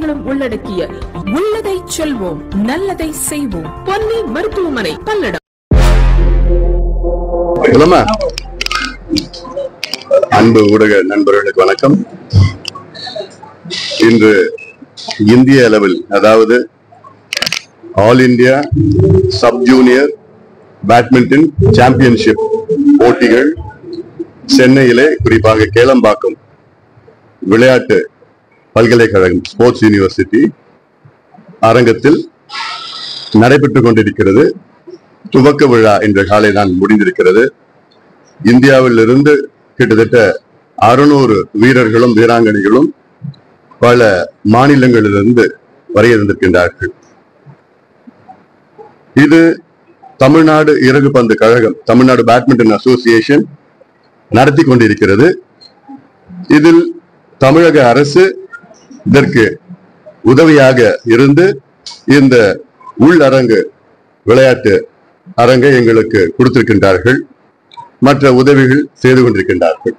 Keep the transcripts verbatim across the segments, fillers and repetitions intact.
சேவைகளும் உள்ளடக்கிய உள்ளதை செல்வோம் நல்லதை செய்வோம் பொன்னி மருத்துவமனை பல்லடம். அன்பு ஊடக நண்பர்களுக்கு வணக்கம். இன்று இந்திய அளவில், அதாவது all India sub junior badminton championship போட்டிகள் சென்னையிலே, குறிப்பாக கேளம்பாக்கம் விளையாட்டு பல்கலைக்கழகம் ஸ்போர்ட்ஸ் யூனிவர்சிட்டி அரங்கத்தில் நடைபெற்றுக் கொண்டிருக்கிறது. துவக்க விழா இன்று காலை தான் முடிந்திருக்கிறது. இந்தியாவில் இருந்து கிட்டத்தட்ட அறுநூறு வீரர்களும் வீராங்கனைகளும் பல மாநிலங்களிலிருந்து வருகின்றார்கள். இது தமிழ்நாடு இறகு பந்து கழகம், தமிழ்நாடு பேட்மிண்டன் அசோசியேஷன் நடத்தி கொண்டிருக்கிறது. இதில் தமிழக அரசு இதற்கு உதவியாக இருந்து இந்த உள்ளரங்கு விளையாட்டு அரங்கை எங்களுக்கு கொடுத்திருக்கின்றார்கள். மற்ற உதவிகள் செய்து கொண்டிருக்கின்றார்கள்.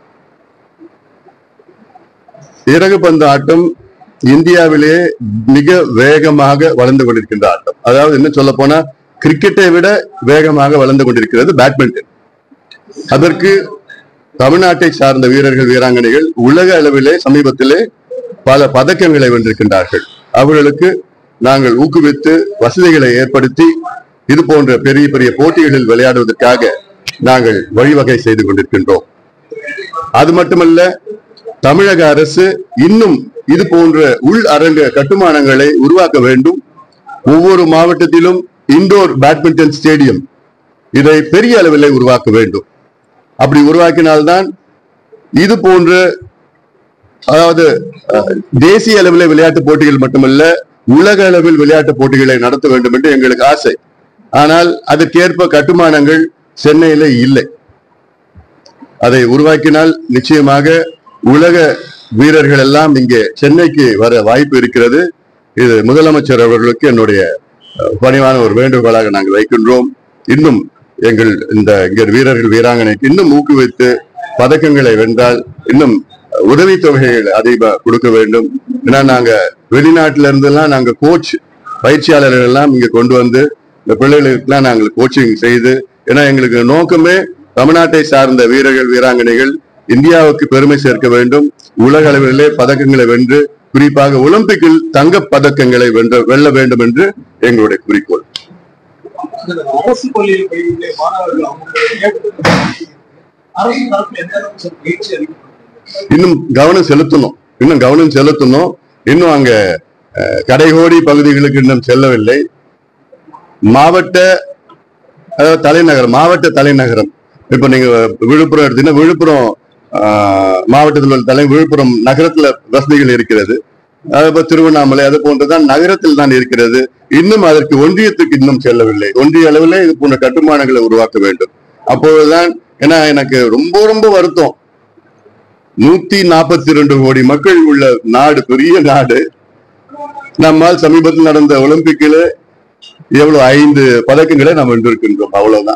இறகு பந்து ஆட்டம் இந்தியாவிலேயே மிக வேகமாக வளர்ந்து கொண்டிருக்கின்ற ஆட்டம். அதாவது என்ன சொல்ல போனா, கிரிக்கெட்டை விட வேகமாக வளர்ந்து கொண்டிருக்கிறது பேட்மிண்டன். அதற்கு தமிழ்நாட்டை சார்ந்த வீரர்கள் வீராங்கனைகள் உலக அளவிலே சமீபத்திலே பல பதக்கங்களை வென்றிருக்கின்றார்கள். அவர்களுக்கு நாங்கள் ஊக்குவித்து வசதிகளை ஏற்படுத்தி இது போன்ற பெரிய பெரிய போட்டிகளில் விளையாடுவதற்காக நாங்கள் வழிவகை செய்து கொண்டிருக்கின்றோம். அது மட்டுமல்ல, தமிழக அரசு இன்னும் இது போன்ற உள் அரங்க கட்டுமானங்களை உருவாக்க வேண்டும். ஒவ்வொரு மாவட்டத்திலும் இண்டோர் பேட்மிண்டன் ஸ்டேடியம் இதை பெரிய அளவில் உருவாக்க வேண்டும். அப்படி உருவாக்கினால்தான் இது போன்ற, அதாவது தேசிய அளவில் விளையாட்டு போட்டிகள் மட்டுமல்ல, உலக அளவில் விளையாட்டு போட்டிகளை நடத்த வேண்டும் என்று எங்களுக்கு ஆசை. ஆனால் அதற்கேற்ப கட்டுமானங்கள் சென்னையில இல்லை. அதை உருவாக்கினால் நிச்சயமாக உலக வீரர்கள் எல்லாம் இங்கே சென்னைக்கு வர வாய்ப்பு இருக்கிறது. இது முதலமைச்சர் அவர்களுக்கு என்னுடைய பணிவான ஒரு வேண்டுகோளாக நாங்கள் வைக்கின்றோம். இன்னும் எங்கள் இந்த இங்க வீரர்கள் வீராங்கனைக்கு இன்னும் ஊக்குவித்து பதக்கங்களை வென்றால் இன்னும் உதவித்தொகைகள் அதிகமாக கொடுக்க வேண்டும். ஏன்னா நாங்க வெளிநாட்டில இருந்தெல்லாம் நாங்க கோச் பயிற்சியாளர்கள் எல்லாம் இங்க கொண்டு வந்து இந்த பிள்ளைகளுக்கெல்லாம் நாங்கள் கோச்சிங் செய்து, ஏன்னா எங்களுக்கு நோக்கமே தமிழ்நாட்டை சார்ந்த வீரர்கள் வீராங்கனைகள் இந்தியாவுக்கு பெருமை சேர்க்க வேண்டும், உலக அளவிலே பதக்கங்களை வென்று, குறிப்பாக ஒலிம்பிக்கில் தங்க பதக்கங்களை வென்ற வெல்ல வேண்டும் என்று எங்களுடைய குறிக்கோள். அரசு பள்ளியில் பயிலுள்ள மாணவர்கள் இன்னும் கவனம் செலுத்தணும் இன்னும் கவனம் செலுத்தணும் இன்னும் அங்க கடைகோடி பகுதிகளுக்கு இன்னும் செல்லவில்லை. மாவட்ட தலைநகரம் மாவட்ட தலைநகரம் இப்ப நீங்க விழுப்புரம் எடுத்தீங்கன்னா, விழுப்புரம் மாவட்டத்தில் உள்ள தலை விழுப்புரம் நகரத்துல வசதிகள் இருக்கிறது. அதுபோல் திருவண்ணாமலை அது போன்றதான் நகரத்தில் தான் இருக்கிறது. இன்னும் அதற்கு ஒன்றியத்துக்கு இன்னும் செல்லவில்லை. ஒன்றிய அளவில் இது போன்ற கட்டுமானங்களை உருவாக்க வேண்டும். அப்பொழுதுதான், ஏன்னா எனக்கு ரொம்ப ரொம்ப வருத்தம், நூத்தி நாற்பத்தி ரெண்டு கோடி மக்கள் உள்ள நாடு, பெரிய நாடு. நம்மால் சமீபத்தில் நடந்த ஒலிம்பிக்கில எவ்வளவு ஐந்து பதக்கங்களை நாம் வென்றிருக்கின்றோம், அவ்வளவுதான்.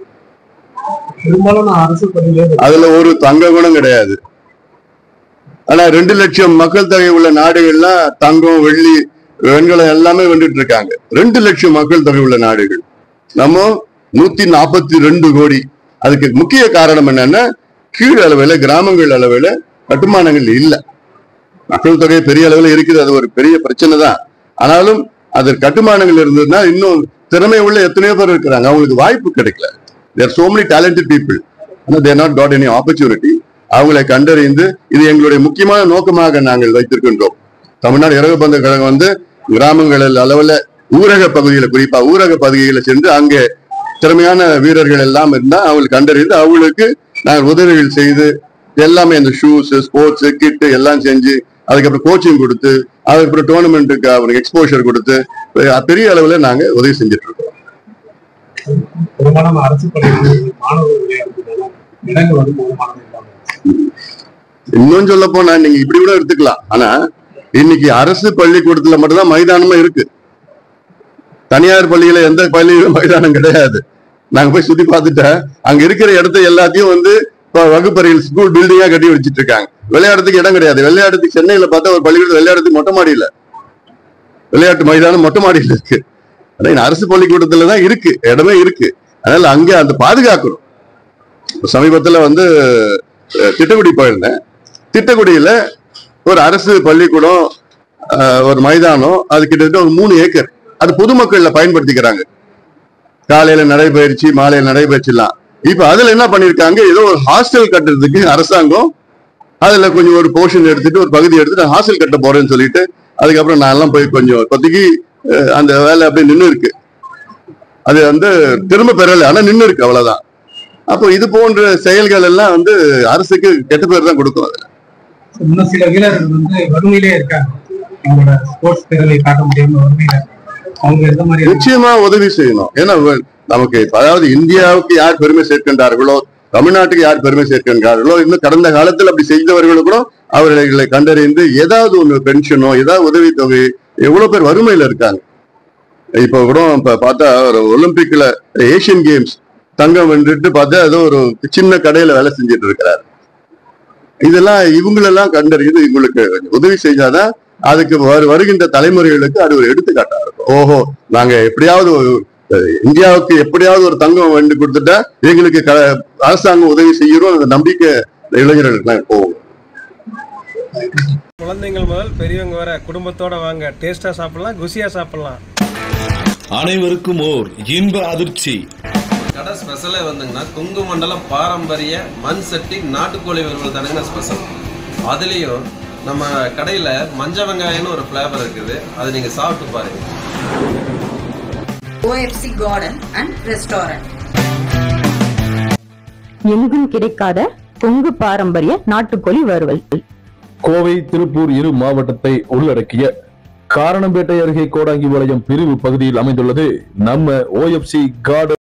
அதுல ஒரு தங்க குணம் கிடையாது. ஆனா ரெண்டு லட்சம் மக்கள் தொகை உள்ள நாடுகள்லாம் தங்கம் வெள்ளி வெண்கலம் எல்லாமே வென்றுட்டு இருக்காங்க. ரெண்டு லட்சம் மக்கள் தொகை உள்ள நாடுகள், நம்ம நூத்தி நாற்பத்தி ரெண்டு கோடி. அதுக்கு முக்கிய காரணம் என்னன்னா, கீழ் அளவில் கிராமங்கள் அளவில் கட்டுமானங்கள் இல்லை. மக்கள் தொகை பெரிய அளவில் இருக்குது, அது ஒரு பெரிய பிரச்சனை தான். ஆனாலும் அது கட்டுமானங்கள் இருந்ததுன்னா இன்னும் திறமை உள்ள எத்தனையோ பேர் இருக்கிறாங்க, அவங்களுக்கு வாய்ப்பு கிடைக்கல. There are so many talented people, they have not got any opportunity. அவங்களை கண்டறிந்து, இது எங்களுடைய முக்கியமான நோக்கமாக நாங்கள் வைத்திருக்கின்றோம். தமிழ்நாடு இறகு பந்து கழகம் வந்து கிராமங்களில் அளவில் ஊரக பகுதியில், குறிப்பா ஊரக பகுதிகளை சென்று அங்கே திறமையான வீரர்கள் எல்லாம் இருந்தா அவங்களுக்கு கண்டறிந்து அவங்களுக்கு நாங்கள் உதவிகள் செய்து எல்லாமே இந்த ஷூஸ் ஸ்போர்ட்ஸ் கிட்டு எல்லாம் செஞ்சு அதுக்கப்புறம் கோச்சிங் கொடுத்து அதுக்கப்புறம் டோர்னமெண்ட்டுக்கு அவருக்கு எக்ஸ்போஷர் கொடுத்து பெரிய அளவில் நாங்க உதவி செஞ்சுட்டு இருக்கோம். இன்னும் சொல்ல போனா நீங்க இப்படி கூட எடுத்துக்கலாம். ஆனா இன்னைக்கு அரசு பள்ளிக்கூடத்துல மட்டும்தான் மைதானமா இருக்கு. தனியார் பள்ளியில எந்த பள்ளியிலும் மைதானம் கிடையாது. நாங்க போய் சுத்தி பார்த்துட்டேன், அங்க இருக்கிற இடத்த எல்லாத்தையும் வந்து வகுப்பறையில் ஸ்கூல் பில்டிங்கா கட்டி வச்சிட்டு இருக்காங்க. விளையாடுறதுக்கு இடம் கிடையாது. விளையாடுறதுக்கு சென்னையில பார்த்தா ஒரு பள்ளிக்கூடத்துல விளையாடுறதுக்கு மொட்டை மாடியில விளையாட்டு மைதானம் மொட்டை மாடியில் இருக்கு. ஆனா அரசு பள்ளிக்கூடத்துல தான் இருக்கு, இடமே இருக்கு. அதனால அங்க அந்த பாதுகாக்கணும். சமீபத்துல வந்து திட்டக்குடி போயிருந்தேன். திட்டக்குடியில ஒரு அரசு பள்ளிக்கூடம், ஒரு மைதானம், அது கிட்டத்தட்ட ஒரு மூணு ஏக்கர், அது பொதுமக்கள்ல பயன்படுத்திக்கிறாங்க. காலையில நடைபயிற்சி, மாலையில நடைபயிற்சிலாம். இப்ப அதுல என்ன பண்ணிருக்காங்க, ஏதோ ஒரு ஹாஸ்டல் கட்டுறதுக்கு அரசாங்கம் அதுல கொஞ்சம் ஒரு போர்ஷன் எடுத்துட்டு ஒரு பகுதி எடுத்துட்டு ஹாஸ்டல் கட்ட போறேன்னு சொல்லிட்டு, அதுக்கப்புறம் நான் எல்லாம் போய் கொஞ்சம் இப்போதைக்கு அந்த வேலை அப்படியே நின்று இருக்கு. அது வந்து திரும்ப பெறல, ஆனா நின்று இருக்கு, அவ்வளவுதான். அப்போ இது போன்ற செயல்கள் எல்லாம் வந்து அரசுக்கு கெட்ட பேர் தான் கொடுக்கும். அதுல இன்னும் சில வீரர்கள் வந்து வறுமையிலே இருக்காங்க, அவங்களோட ஸ்போர்ட்ஸ் திறனை காட்ட முடியாம வறுமையில அவங்க எந்த மாதிரி நிச்சயமா உதவி செய்யணும். ஏன்னா நமக்கு அதாவது இந்தியாவுக்கு யார் பெருமை சேர்க்கின்றார்களோ, தமிழ்நாட்டுக்கு யார் பெருமை சேர்க்கின்றார்களோ, இன்னும் கடந்த காலத்தில் அப்படி செய்தவர்களும் கூட அவர்களை கண்டறிந்து ஏதாவது ஒன்று பென்ஷனோ ஏதாவது உதவித்தொகை, எவ்வளவு பேர் வறுமையில இருக்காங்க. இப்ப கூட இப்ப பார்த்தா ஒரு ஒலிம்பிக்ல ஏசியன் கேம்ஸ் தங்கம் வென்றுட்டு பார்த்தா ஏதோ ஒரு சின்ன கடையில வேலை செஞ்சுட்டு இருக்கிறார். இதெல்லாம் இவங்களெல்லாம் கண்டறிந்து இவங்களுக்கு உதவி செஞ்சாதான் அதுக்கு வருகின்ற தலைமுறைகளுக்கு அது ஒரு எடுத்துக்காட்டா இருக்கும். ஓஹோ, நாங்க எப்படியாவது இந்தியாவுக்கு எப்படியாவது ஒரு தங்கம் வேண்டி கொடுத்துட்டா எங்களுக்கு அரசாங்கம் உதவி செய்யறோம், அந்த நம்பிக்கை இளைஞர்களுக்கு போகும். குழந்தைங்கள் முதல் பெரியவங்க வர குடும்பத்தோட வாங்க, டேஸ்டா சாப்பிடலாம், குசியா சாப்பிடலாம். அனைவருக்கும் ஓர் இன்ப அதிர்ச்சி. கடை ஸ்பெஷலே வந்துங்கன்னா கொங்கு மண்டலம் பாரம்பரிய மண் சட்டி நாட்டுக்கோழி வறுவல் தானுங்க ஸ்பெஷல். அதுலேயும் நம்ம கடையில் மஞ்ச வெங்காயம்னு ஒரு ஃப்ளேவர் இருக்குது, அது நீங்கள் சாப்பிட்டு பாருங்க. O F C garden and restaurant. எங்கும் கிடைக்காத கொங்கு பாரம்பரிய நாட்டுக்கோழி வறுவல். கோவை, திருப்பூர் இரு மாவட்டத்தை உள்ளடக்கிய காரணம்பேட்டை அருகே கோடாங்கி பாளையம் பிரிவு பகுதியில் அமைந்துள்ளது நம்ம O F C கார்டன்